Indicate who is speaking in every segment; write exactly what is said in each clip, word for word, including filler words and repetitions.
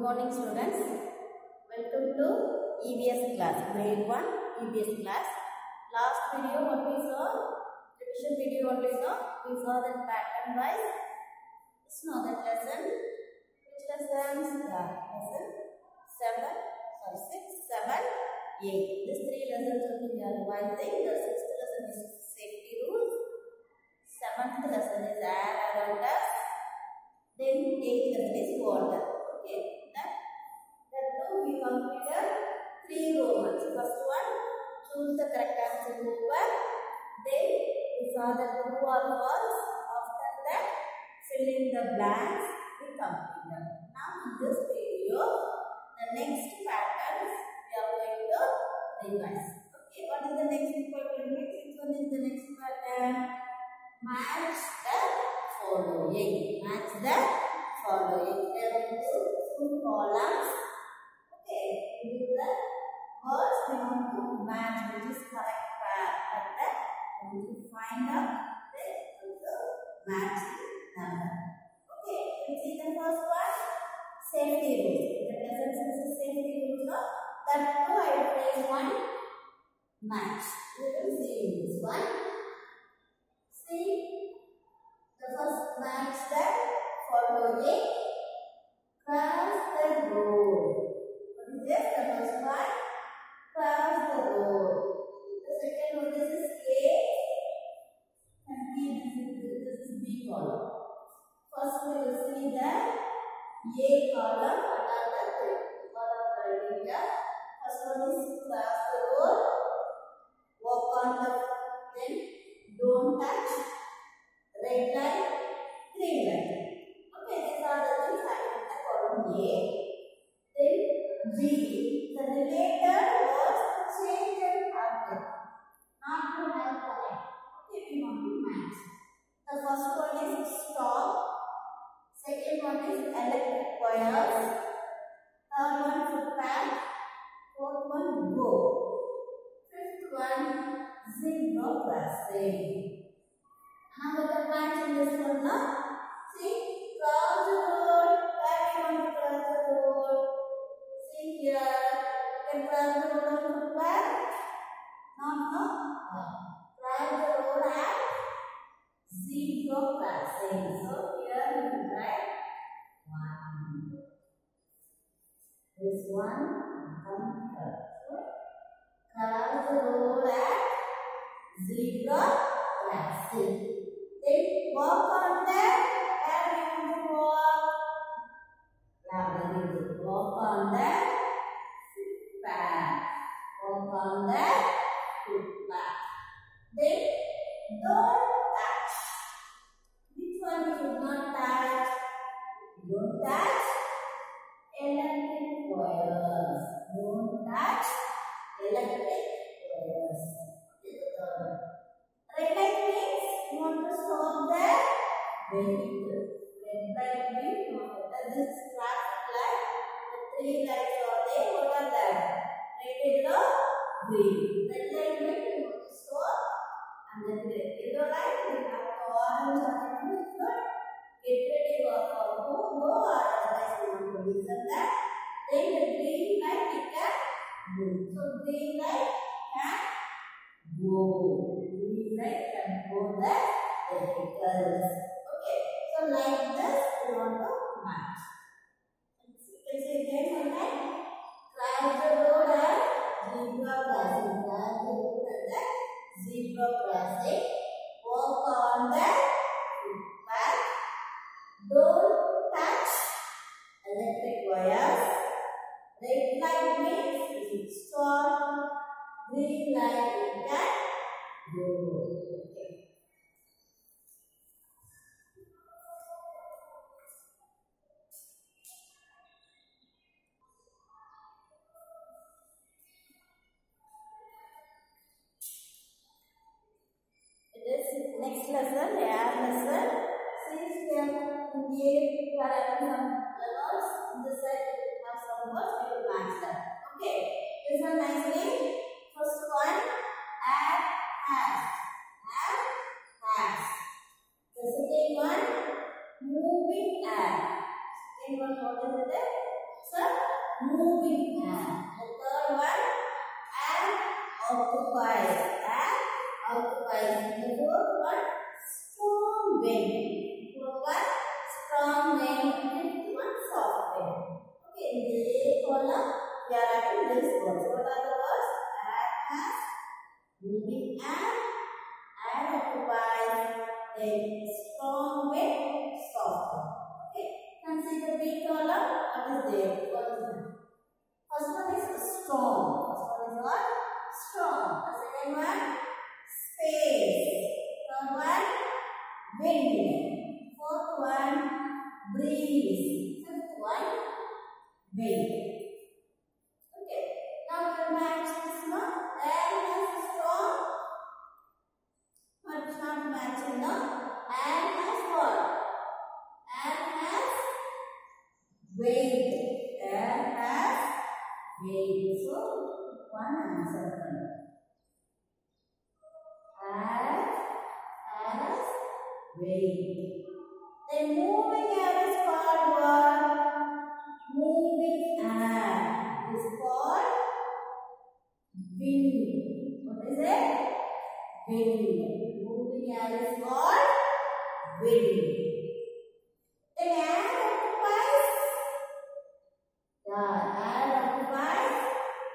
Speaker 1: morning students. Welcome to E V S class, grade one E V S class. Last video what we saw, revision video what we saw, we saw that pattern wise. Let's know that lesson. Which lessons? Yeah, lesson seven, sorry six, seven, eight. These three lessons only we are revising. The sixth lesson is safety rules. Seventh lesson is air around us. Then eighth lesson is water. Okay, that that now we completed three Romans. First one, choose the correct answer over. Then we saw the true or false. After that, fill in the blanks. We completed. Now in this video, the next patterns we are going to revise. Okay, what is the next pattern? Which one is the next pattern? Match the following. Match the following. There will be two columns. Okay, with the words we want to match, which is correct pair. Like that, we want to find out the, the matching number. Okay, we see the first one, safety rules. The difference is the safety rules. No? That too, I will place one match. We will see in this one. See, the first match that following. Cross the road. What is this? The first one. Cross the road. The second one, this is A. And B, this is, this is B column. First we will see the A column. What are the column criteria? First one is cross the road. Walk on the, then don't touch. Red light, green light. Okay, these are the things I have the column A. Then B. The related words change and pattern. Not to have correct. Okay, we want to match. The first one is stop. Second one is electric wires. Third one footpath. Fourth one go. Fifth one zebra crossing. Now we can match in this one now. See, cross the road. Where we want to cross the road? See here, you can cross the road on footpath. No, no. Cross the road at zebra crossing. So here we will write one. This one come here. So cross the road at zebra crossing. Then walk on the where we want to walk. Yeah, very good. Walk on the footpath. Walk on the footpath. Then don't touch. Which one we should not touch? Don't touch electric wires. Don't touch electric wires. This is the third one. Red light means you want to stop there. Vehicle. Red light means you want to stop. This is traffic light. The three lights are there. What are that? Red, yellow, green. Red light means you want to stop. And then the yellow light we have to orange or something. Get ready for go, go or otherwise you want to listen that. Then the green light we can move. So green light can go. Green light can go the vehicles. Okay. So like this we want to match. You can say again one time. Cross the road at zebra crossing. Cross the road at the zebra crossing. Walk on the footpath. Don't touch electric wires. Red light means it stop. Green light we can go. Okay. This next lesson, air lesson. Since we have in the we are having some words, in this side we have some words, we will match that. Okay. Listen nicely. First one, add, has. Add, has. The second one, moving add. Second one, what is it? So moving and. The third one, and occupies and occupies. The fourth one, strong wind. Fourth one, strong wind. Fifth one, soft wind. Okay, in this column, we are writing these words. What are the words? And has, moving and, and occupies. Then strong wind, soft wind. Okay, consider the column. What is there? What is there? First one is strong. First one is what? Strong. The second one, space. Third one, wind. Fourth one, breeze. Fifth one, wind. Okay. Now we will match this one. And has strong. But it's not matching now. And has what? And has weight. And has weight. So, one answer. And has weight. Then moving air is called what? Moving air is called wind. What is it? Wind. Moving air is called wind. Then air occupies. Yeah, air occupies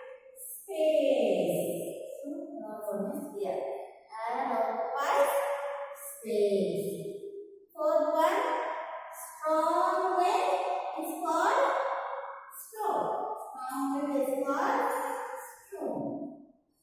Speaker 1: space. So, now one is here. Air occupies space. Fourth one, strong wind is called storm. Strong wind is called storm.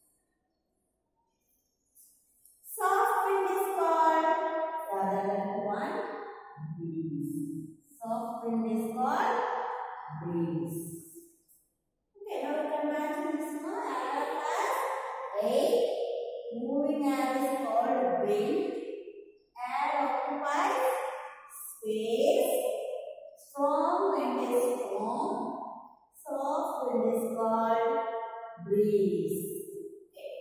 Speaker 1: Soft wind is called, the other one, breeze. Soft wind is called breeze. Okay, now we can imagine this one. Air has eight. Moving air is called wind. Air occupies space. Strong wind is storm. Soft wind is called breeze. Okay.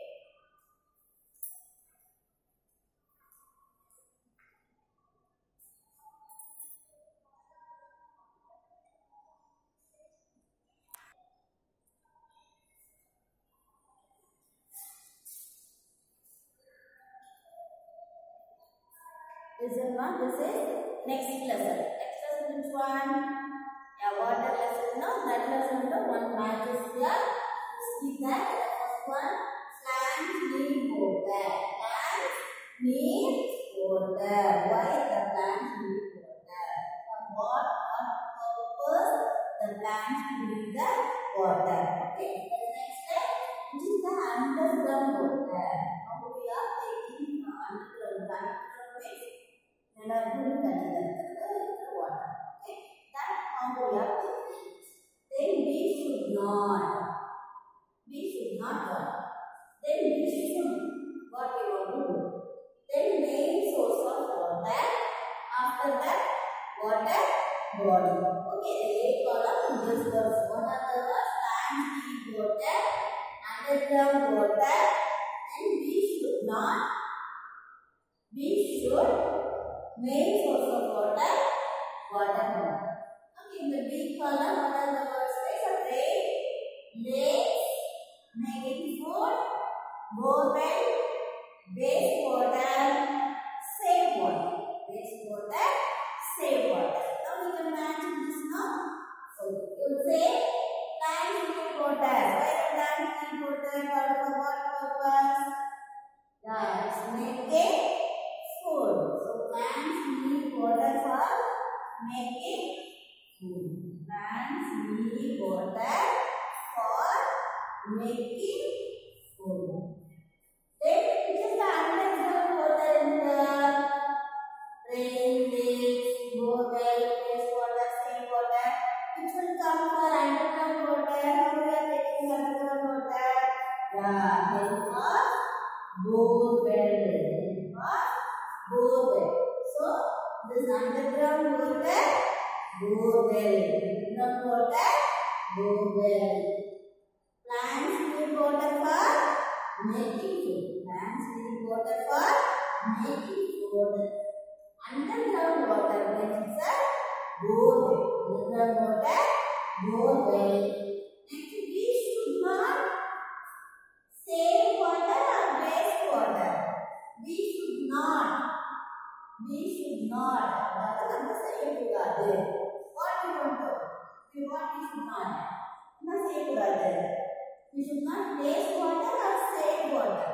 Speaker 1: Listen one, this is next lesson. Next lesson which one? Yeah, water lesson. No, that lesson the one match is here. See that the first one, plants need water. Plants need water. Why the plants need water? For what, what purpose the plants need the water? Okay. The next step, which is the underground water. Now we are taking the underground. Underground means Nelagun the water. Okay, that's how we are taking. Then we should not. We should not what? Then we should what we want to do. Then main source of water. After that, water body. Okay, the eight column this words. What are the words? Plants need water. Underground water. Then we should not. We should. Main source of water, water body. Okay, in the big column, what are the words? Rain, lakes, making food, borewell, wastewater, save water. Wastewater, save water. Now we can imagine this now. So you will say, plants need water. Why the plants need water? For what purpose? Yeah, it's making food. So plants need water for making food. Plants need water for making food. Then it is the underground water in the rain, lakes, borewell, wastewater, same water. Which will come for underground water. How we are taking underground water? Yeah, then for borewell. Borewell. So, this underground water, borewell. Underground water, borewell. Plants need water for making food. Plants need water for making food. Underground water means a borewell. Underground water, borewell. Next not. We should not. அதாவது நம்ம செய்யக்கூடாது. What we want to? We want we should not. என்ன செய்யக்கூடாது? We should not waste water or save water.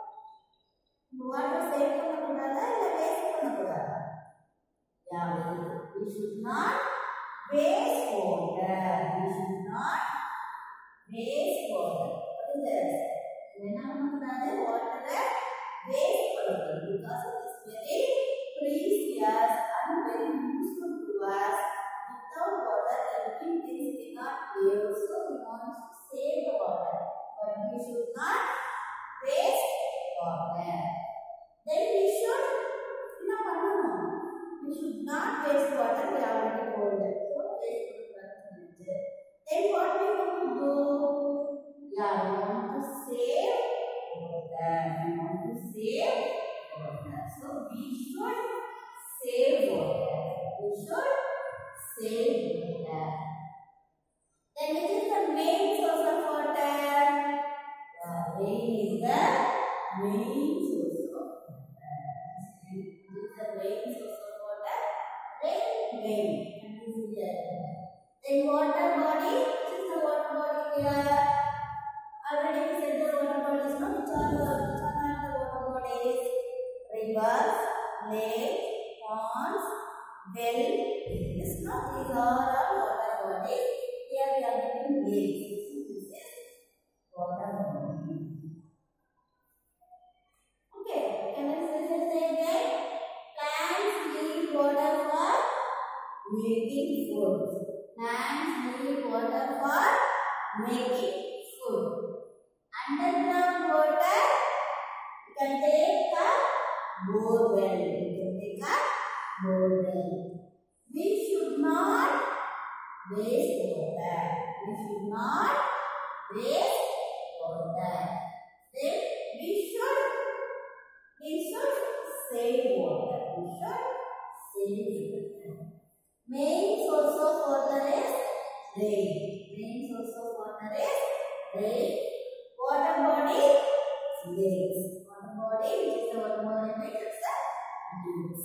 Speaker 1: Water save பண்ணக்கூடாதா இல்ல waste பண்ணக்கூடாதா? Yeah, we should not waste water. We should not waste water. What is this? என்ன பண்ணக்கூடாது? Water waste பண்ணக்கூடாது because it is very precious and very useful to us. Without water, living things cannot live. So we want to save the water, but we should not waste water. Then we should, என்ன பண்ணணும்? We should not waste water. We already told it. So waste water. Then what we want to do? Yeah, we want to save water. We want to save water. So we should save water. We should save water. Then which is the main source of water? Uh, rain is the main source of water. Which is the main source of water? Rain, rain. And this is the then water body. Which is the water body here? Already we said the water bodies. No, which are the which are not the water bodies? Rivers, lakes, ponds, well. This not these are all water bodies. Here we are getting lakes. This is water body. Okay, can I say say again? Plants need water for making food. Plants need water for making food. Underground water, you can take a borewell. You can take a borewell. We should not waste water. We should not waste water. Then we should, we should save water. We should save water. Main source of water is rain. Main source of water is rain. Water body, lakes. Water body, which is the water body, which is the lakes.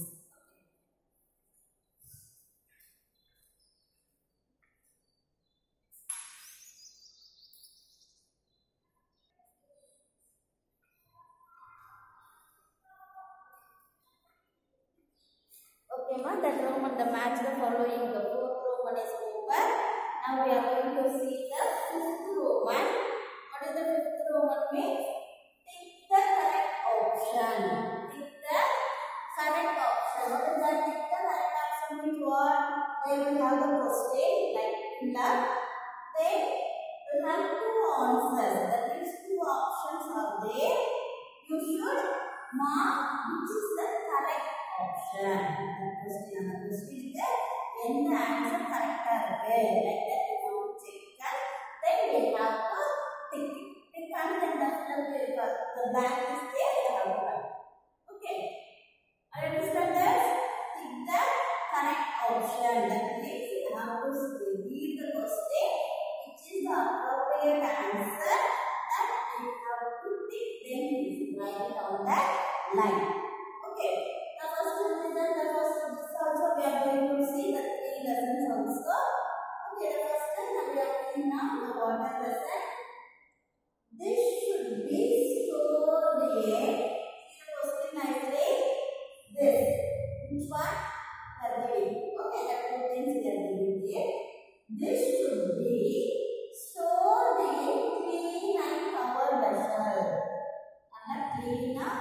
Speaker 1: Okay, ma, that Roman, the match, the following, the fourth Roman is over. Now we are going to see the fifth Roman. What is the fifth Roman means? Pick the correct option. Pick the correct option. What is that? Pick the correct option means what? They will have the question like fill up. Then we have two answers. That means two options are there. You should mark which is the correct option. The question and the question is there. When the answer correct are there, like that we want to check. Then we have to tick. Tick and then the the blank is there. We have to write. Okay. Are you understand that? Tick the correct option. That means we have to read the question, which is the appropriate answer that we have to tick. Then we write it on that line. Okay. The first lesson, the first this also we are going to see the three lessons also. Okay, the first lesson we are doing now the water lesson. This should be stored in. See the question nicely. This. Which one? The giving. Okay, the two things we are giving here. This should be stored in clean and covered vessel. And clean up.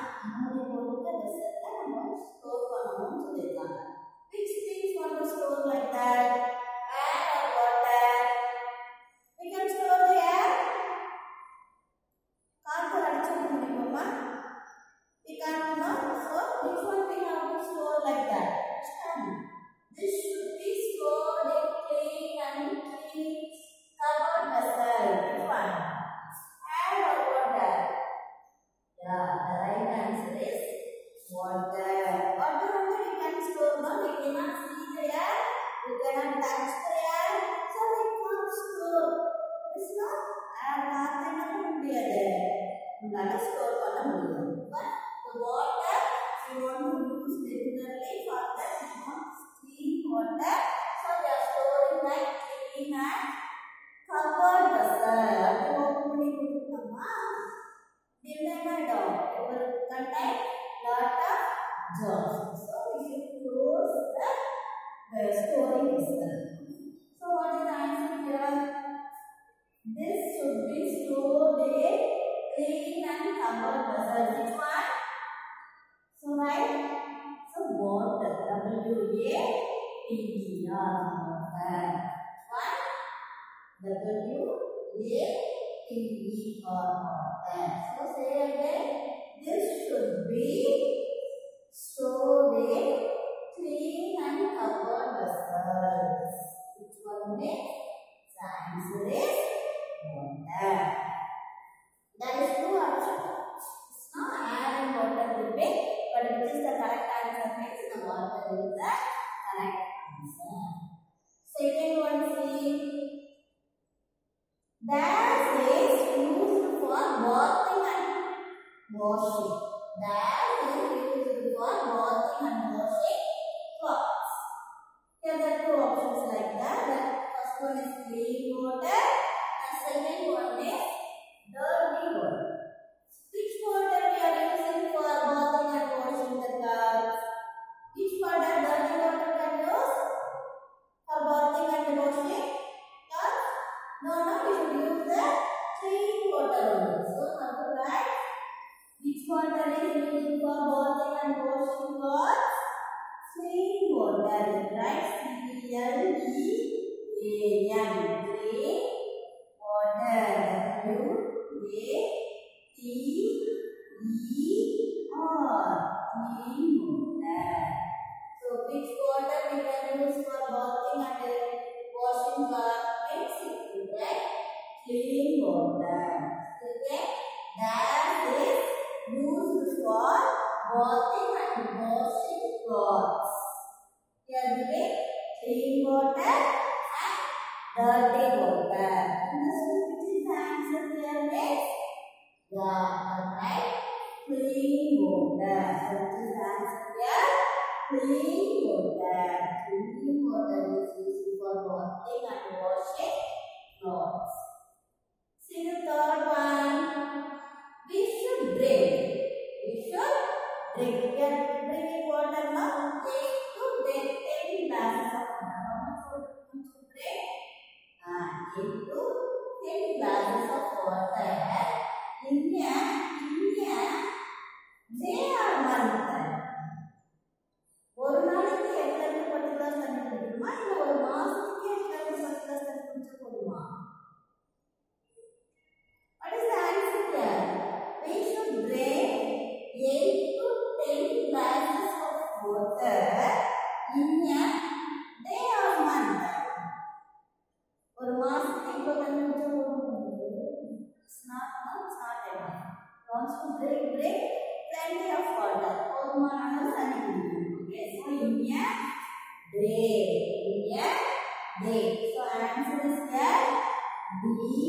Speaker 1: Which things want to store like that? Air or water? We can store the air. Can't we can't know. So which one we have to store like that? This should be stored in clean and clean covered vessel. Which one? Air or water? Yeah, the right answer is water. Water only we can store, no? We cannot see the air, we cannot touch the air, so we can't store. It's not air, nothing to be there. We cannot store water. But the water, we want use regularly for the clean water. So they are storing like clean and covered vessel. Adu open panni kudutama. Dinna dog. It will contain lot of germs. So we should close the uh, storing vessel. So what is the answer here? This should be stored in clean and covered vessel. Which one? So right. So water. W A T E R. Water. One. W A T E R. Water. So say again. This should be stored in clean and covered vessels. Which one is? The answer is water. There is two options. It's not air and water will be, but which is the correct answer means the water is the correct answer. Second one, see. That is used for bathing and washing. That is used for bathing and washing clothes. Here there are two options like that. The first one is clean water. The second one is dirty water. Which water we are using for bathing and washing the clothes? Which water dirty water can use for bathing and washing clothes? No, no, we should use the clean water only. So how to write? Which water is used for bathing and washing clothes? Clean water, right? C L E A N, clean water. W A T E R, clean water. So which water we can use for bathing and washing clothes? Means right? Clean water. Okay? That is used for bathing and washing clothes. Here we get clean water and dirty water. Understood which is the answer here next? Yeah, right. Clean water. So which is the answer here? Clean water. Clean water is used for bathing and washing clothes. See the third one. We should drink. We should drink. We are drinking water now. Take to drink ten glasses of water. How much would you drink? Ah, eight to ten glasses of water. In a, in a day or month. ஒரு நாளைக்கு எத்தனை பத்து class தண்ணி குடிக்கணுமா இல்ல ஒரு மாசத்துக்கு எத்தனை பத்து கிளாஸ் தண்ணி குடிச்சா போதுமா? What is the answer here? We should drink eight to ten glasses of water in a day or month. ஒரு மாசத்துக்கு இவ்வளவு தண்ணி குடிச்சா போதுமா? It's not, no, it's not enough. Once you drink, drink plenty of water. போதுமான அளவு தண்ணி குடிக்கணும். Okay, so in a day, in a day. So answer is here D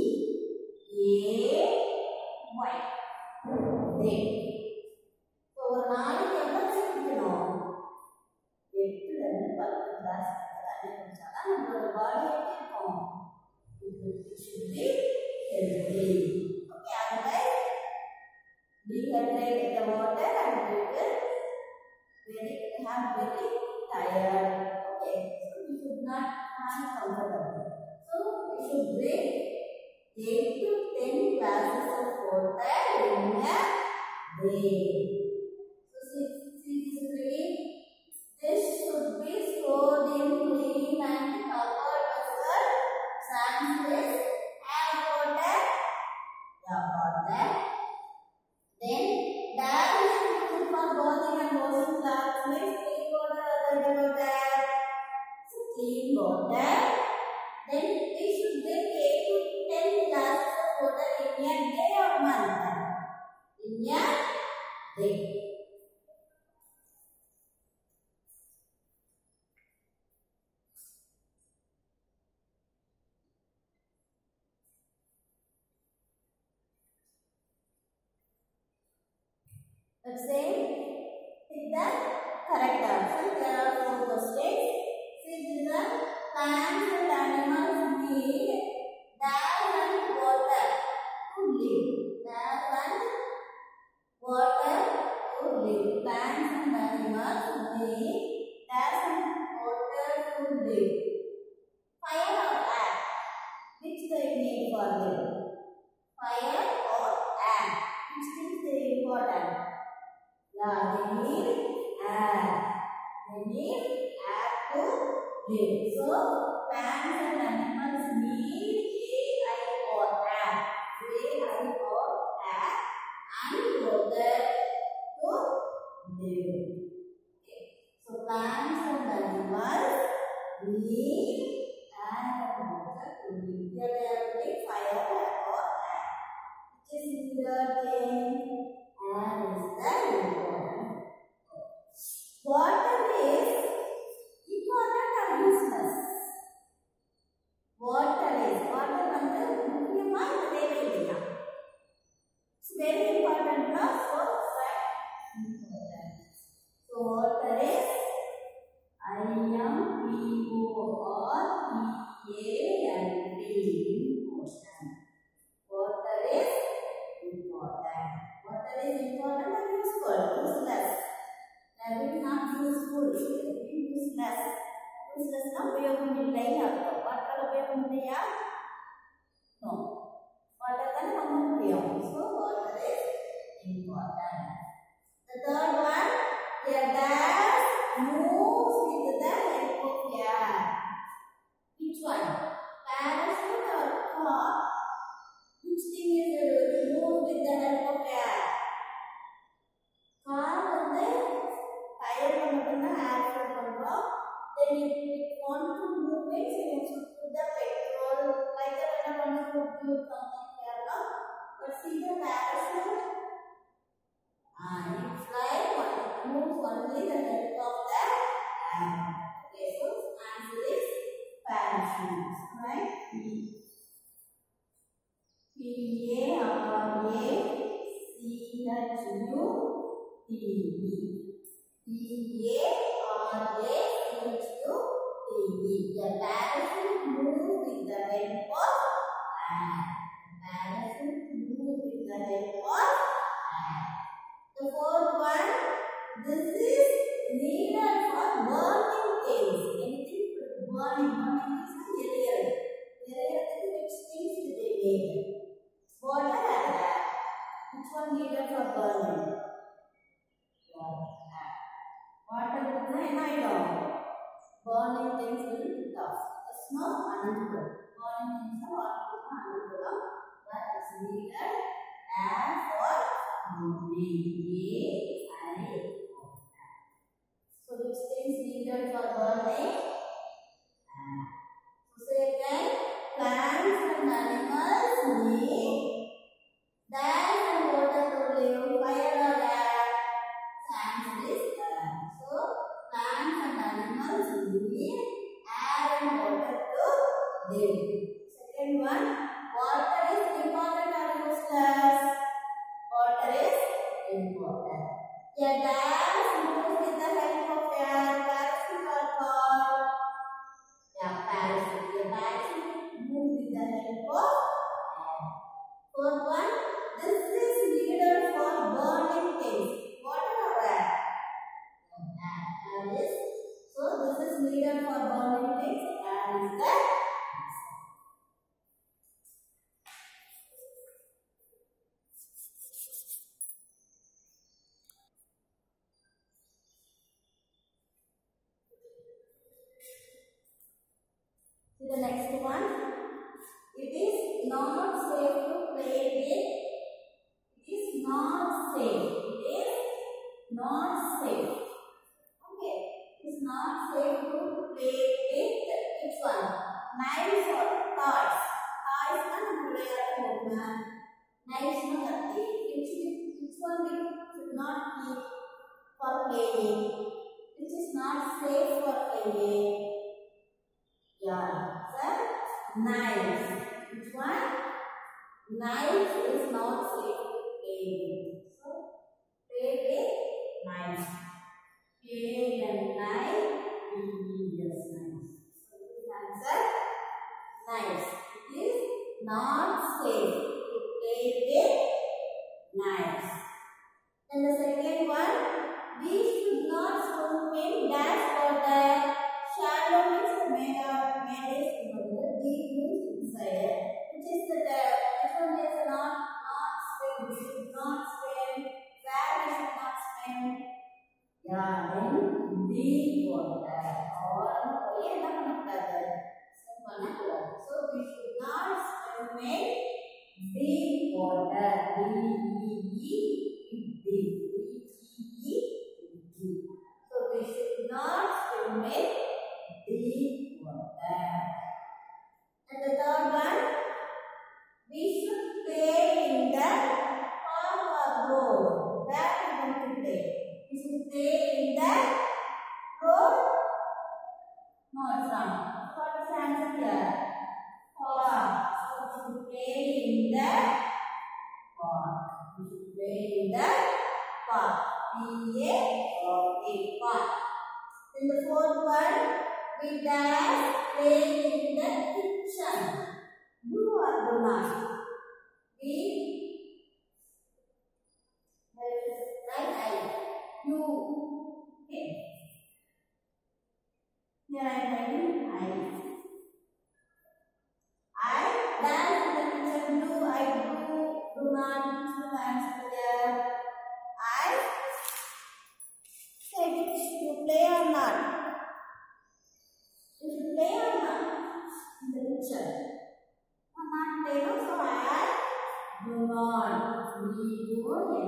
Speaker 1: A Y. Day. So ஒரு நாளைக்கு எவ்வளவு குடிக்கணும்? எட்டுல இருந்து பத்து கிளாஸ் தண்ணி குடிச்சாதான் நம்மளோட பாடி எப்படி இருக்கும்? It should be healthy. Okay, otherwise dehydrate the water and we will very have very tired. Okay, so we should not have comfortable. So we should drink eight to ten glasses of water in a day. So see, see this green. This should be stored in clean and covered vessel. Answer is air water. Yeah, water. Then that is used for bathing and washing clothes. Means clean water or dirty water. So clean water. Then we should drink eight to ten glasses of water in a day or month. In a day. Let's say, take that. correct answer. There are four questions. See, children, plants and animals need air and water to live. Air and water to live. Plants and animals need air and water to live. Fire or air? Which they need for them? Fire or air? Which things they important? Yeah, they need air. They need air to live. So, plants and animals need air or air. Air or air and water to live. Okay. So, plants and animals need air and water to live. Here they are putting fire or air. Which is neither thing. Air is the important. Water is important or useless? Water is water வந்து முக்கியமா இந்த தேவையில்லையா? It's very important, no? So very important. So water is I M P O R T A N T, important. Water is important. Water is important and useful. Useless. That is not useful. It is useless. Useless na उपयोगम இல்லை அர்த்தம். Water उपयोगम இல்லையா? No. Water kan நமக்கு முக்கியம். So water is important. The third one, the gas moves with the help of air. Which one? Parachute or car? Which thing is moved with the help of air? Car வந்து tire மட்டும்தான் air fill பண்றோம். Then if we want to move it, we have to put the petrol, like that when I want to put something here now. But see the parachute, ah, it's like what? It moves only the help of the air. Okay, so answer is parachute, right? P A R A C H U T E. P A R A C H U T E. The parachute moves with the help of air. The parachute moves with the help of air. The fourth one, this is needed for burning things. Anything for burning. Burning is எரியல். எரியறதுக்கு which things do they need? Water and air. Which one needed for burning? Water. Water இருக்குன்னா என்ன ஆயிடும்? Burning things will be tough. Smoke அணைஞ்சிடும். Burning things water அணைஞ்சிடும். That is needed air for burning. A I O. So which things needed for burning? Air. So say again, plants and animals need air and water to live. Fire or air? Answer is air. So plants and animals need air and water to live. Second one, water is important or useless? Water is important. A gas moves with the help of air. Parachute or car? Yeah, parachute. A parachute moves with the help of air. Fourth one, this is needed for burning things. Water or air? Air. Air is. So this is needed for burning things. Air is the answer. See the next one. It is not safe to play with. It is not safe. It is not safe. Okay. It is not safe to play with. Which one? Knives or toys? Toys can play at home. Knives no katti. Which which one we should not keep for playing? Which is not safe for playing? Yeah, sir. Knives. Which one? Knives is not safe to play with. So, play with knives. Play inside. Which is the which one is not not swim? We should not swim. Where we should not swim? Yeah, in deep water. Or we என்ன பண்ணக்கூடாது? Swim பண்ணக்கூடாது. So we should not swim in deep water. D E E deep. D E E deep. So we should not swim in deep water. And the third one, we should play in the park or road. Where we want to play? We should play in the road. No, it's not. What is the answer here? Park. So we should play in the park. We should play in the park. P A R K, park. Then the fourth one, we dance play in the kitchen. Do or do not? We right I you okay. Here I am writing I. I dance in the kitchen. Do I do do not? Which will answer there? I say which you play or not? You should play or not in the kitchen? Or not play, no? So I do not. We do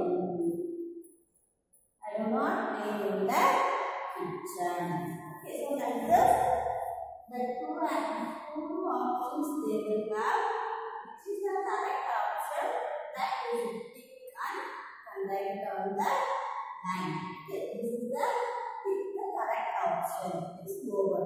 Speaker 1: I do not play in the kitchen. Okay, so like this, the two two options they will have. Which is the correct option? That is tick and write on the line. Okay, this is the tick the correct option. It's over.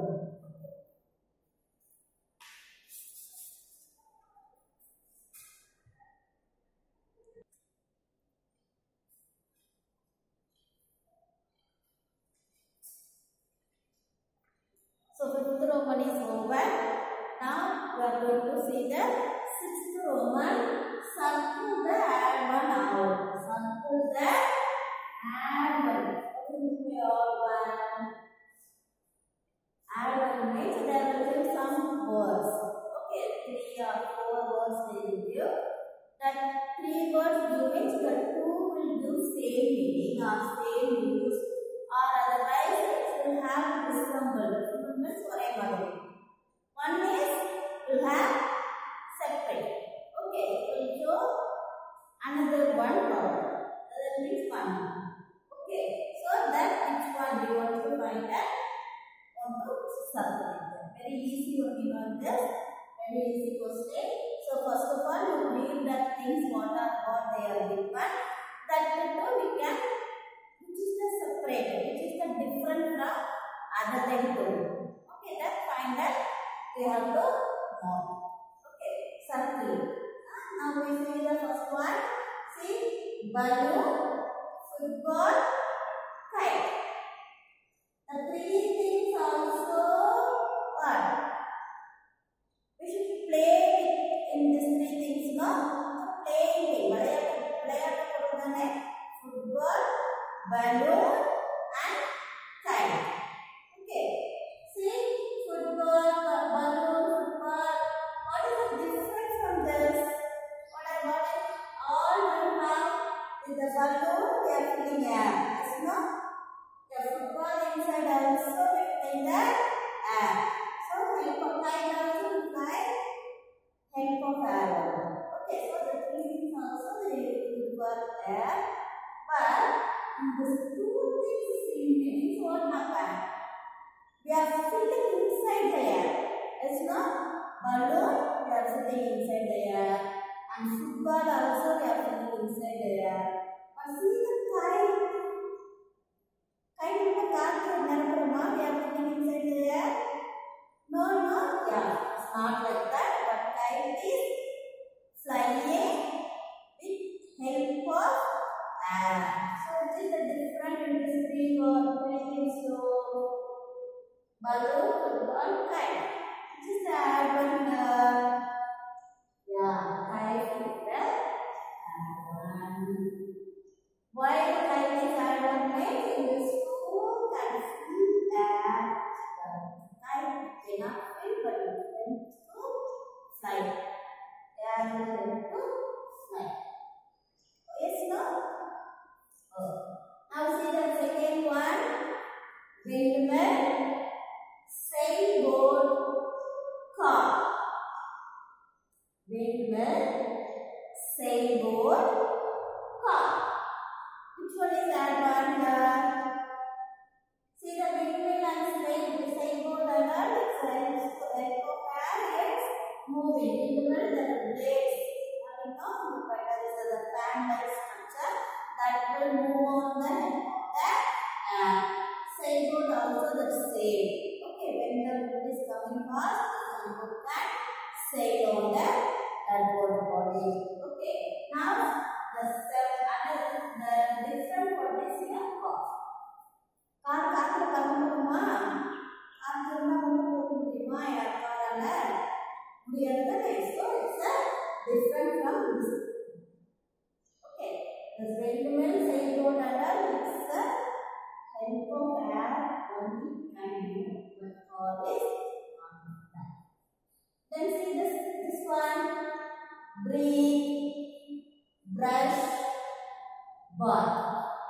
Speaker 1: So fifth Roman is over. Now we are going to see the sixth Roman. Circle the add one out. Circle the add one. What is the odd one? Add one means there will be some words. Okay, three or four words they will give. That three words give means the two will give same meaning or same use, or otherwise it will have resemble. Means whatever. One is will have separate. Okay, it will show another one problem. That means one. Okay, so that which one we want to find that want to circle. Very easy working on this. Very easy question. So first of all, you read the things what are what they are given. That will we can which is the separate, which is the different from other than two. Okay, that find that we have to more. Okay, circle. Uh, now we see the first one. See, balloon, football, kite. The three things also what? We should play in these three things, no? So playing, football, balloon, and kite. Okay. See, football, balloon, football. What is the difference from this? What I got it? All you have is the balloon we are filling air. Yes, no? The football inside also filling the air. So help of kite also fly. Help of air. Okay, so the three things also they use for air. But in these two things same means what happened? We are filling inside the air. It's not balloon, we are filling inside the air. And football also we are filling inside the air. But see the kite. Kite with the car, we are filling inside the air. No, no, yeah, it's not like that. But kite is flying with help of air. So it is a different in this three or three things. So balloon, football, kite. Which is the add one? Uh, yeah, kite is the add one. Why kite is add one? Means in this two can fill air. Kite cannot fill, but it can to fly. windmill, sailboat, car. Windmill, sailboat, car. Which one is that one here? See the windmill and sail, sailboat and its aircraft is moving. Windmill, the blades coming off the pedal is the fan-like structure that will move on the head of that and sailboat also the same. Okay, when the wind is coming fast, the sailboat can sail on the water body. Okay, now the step another the different what is here car. Car காத்துல பறக்க முடியுமா? காத்துல இருந்தா ஒண்ணு போக முடியுமா? யார் காரால முடியாது. So it's a different from this. Okay, the windmill, sailboat and it's the help of air only can move, but car is not that. Then see this this one, breathe, brush, bath.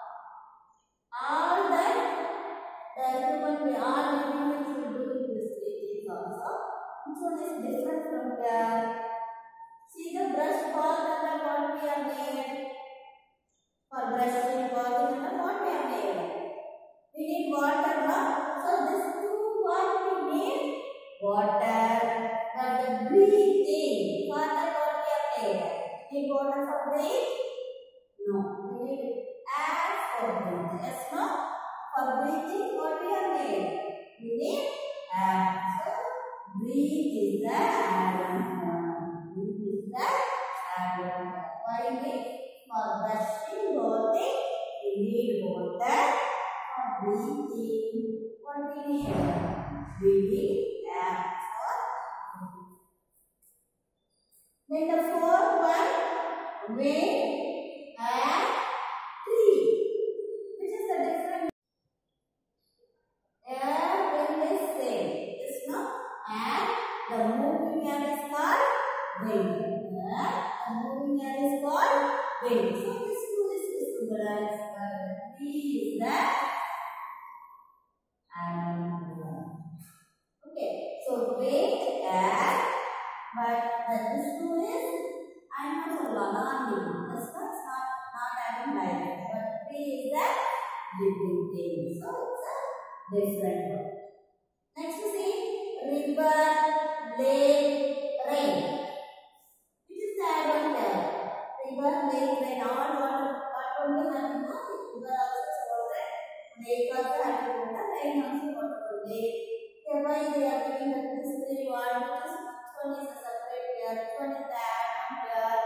Speaker 1: All that the human we all humans will do in this stage also. Which one is different from here? See the brush bath and what we are made. For brushing bath and what we are made. We need water now. So this two what we need? Water. But the breathing. For that what we are made. Need water for breathing? No. We need air for breathing. Yes, no? For breathing, what we are made? We need air. So, breathe is the air. Breathe is the air. Why we? For brushing, bathing, we need water. For breathing, what we need? We need air. For then the fourth one, wind, air, tree. Which is the difference? Air, wind is same. Yes, no? And the moving air is called wind. Air, the moving air is called wind. So this two is symbolized. Tree is the animal. Okay, so wind, air, but this two is animals are non-living. That's not not having life. But tree is the living thing. So it's a different one. Next you see river, lake, rain. Which is the add-on there? River, lake, rain. All water, what only having no? River also water, lake also having water, rain also water. Lake. Why they are giving that this three one? Which one is a separate here? Which one is the add-on here?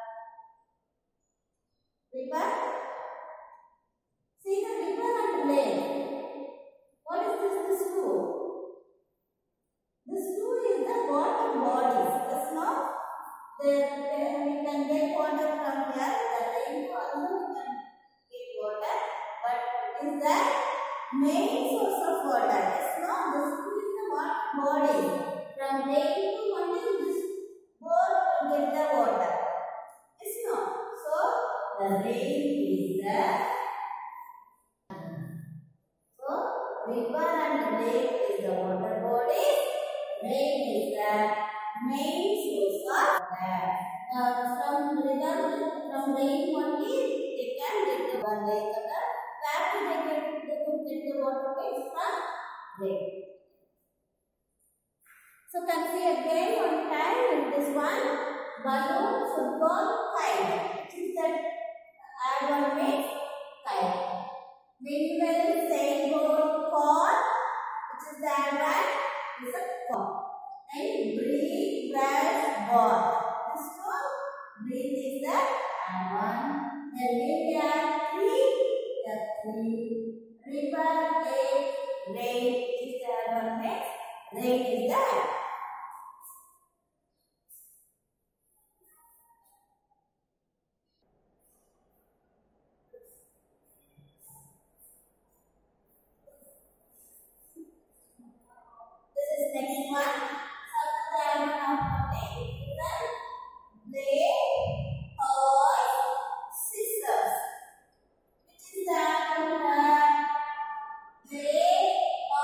Speaker 1: River. See the river and lake. What is this? This two. This two is the water bodies. That's not. There we can get water from here. The rain also we can get water, but it is the main source of water. That's not. This two is the water body. From rain to only this both will get the water. It's not. So the rain is the so river and lake is the water body. Rain is the main source of water. Uh, from river, from rain only they can get the water. Lake and where do they get, they could get the water is from lake. So can see again one time in this one balloon, football, kite. Which is that add one means kite. Windmill, sailboat, car. Which is the add one is a car. And breathe, brush, ball. This one breathe is the add one. Then we have tree, the tree, river, lake, rain. Which is the add one means rain is the add. Next one, subtract of blade, horse, scissors. Which is that one? Blade,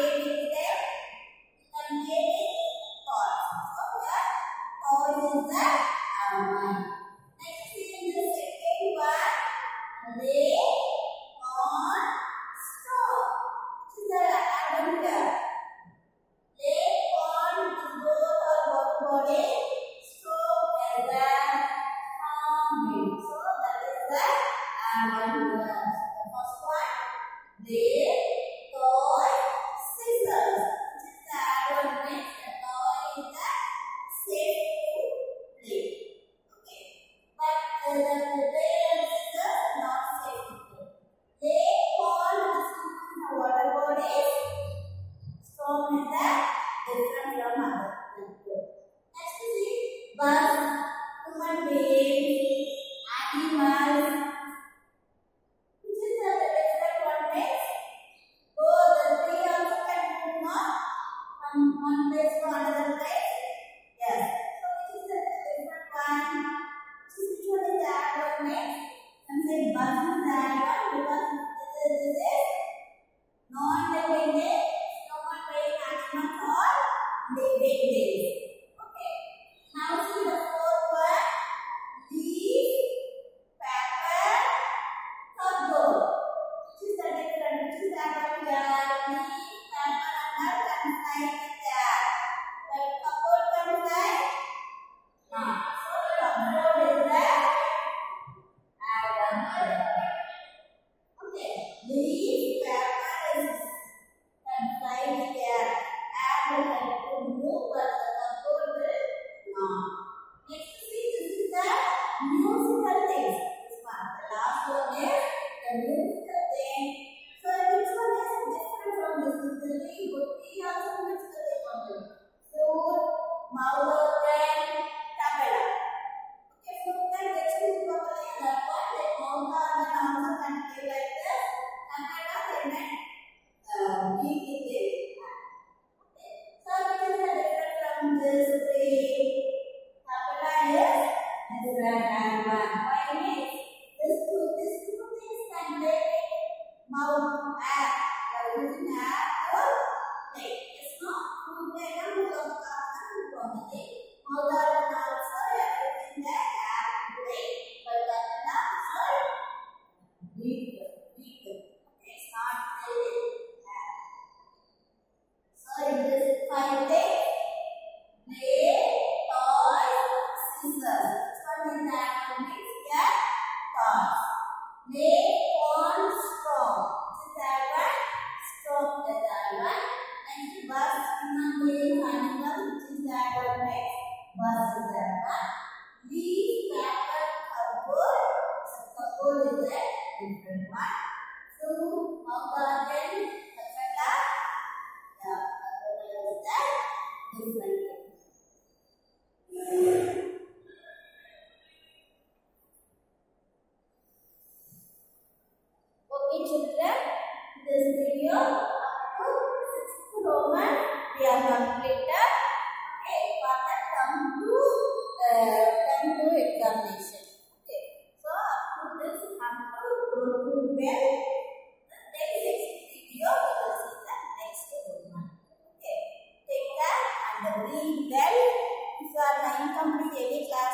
Speaker 1: play with them. You can play with toys. So here, toys is the R one. Next is the second one. Play on straw. This is the R one here. Play on both or both body. Straw as a farm. So that is the R one word. The first one. Play toy scissors. This is the R one means the toy is the safe to play. Okay. But uh, the play and scissors are not safe to play. Play pond is something the water bodies. Storm is the different from other. Next is bus, human beings, animals. Which is the different one means both the three also can move on from one place to another place. Yes. So which is the different one? Which is which one is the R one means? I'm saying bus is the R one because this is, this is non-dependent, human being animals or living things. Okay. Now see the fourth one. Leaf, paper, cardboard. Which is the different? Which is the one here? Leaf, paper, and inside there. The cardboard inside. Now, so cardboard is the R one here. Okay. Leaf, paper is inside there. Apple can move, but the cardboard will not. Next, see this is the musical things. This one, the last one is the musical thing. So which one is different from this? This is the good. We also musical thing on this. Flute, maulogan, tabla. Okay, flute and next is what the other one. They mauta and also can play like this. Tabla they can uh, beat with it. Okay, so which is the different from this three? Tabla is different and one. Why means this two, this two things can play with mouth, app. They are using app or play. It's not food play and food of the quality. Mouth and also everything that app play, but that is not so weak, weak. Okay, it's not playing app. So in this five things, play, toys, scissors. This one is the activity here, toys. Play on straw. This is that one. Straw is that one. Next bus, human beings, animals. Which is that one next. Bus is that one. Leaf, paper, cardboard. So cardboard is that different one. Fruit, garden, et cetera. The cardboard is that different one. Okay, children, this video up to sixth Roman we are completed. Okay, for that come to uh, come to examination. Okay, so up to this have to go through well. The next video we will see the next Roman. Okay, take care and read well. If you are incomplete any class